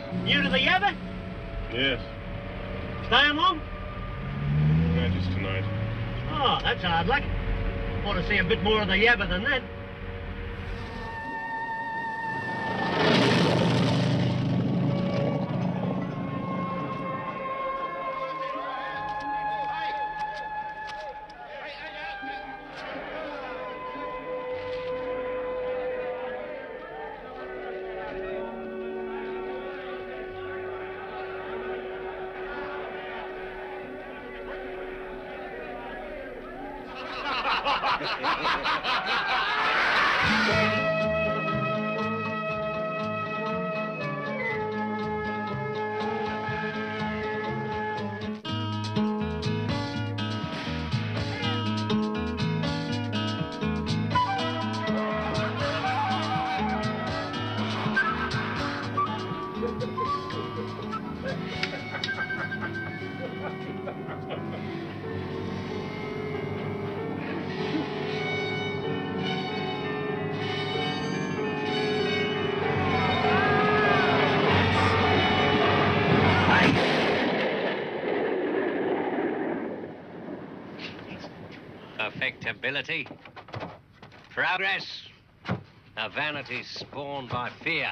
New to the yabba? Yes. Staying long? No, just tonight. Oh, that's hard luck. Want to see a bit more of the yabba than that. Perfectibility, progress, a vanity spawned by fear.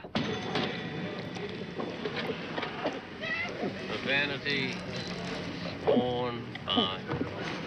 A vanity spawned by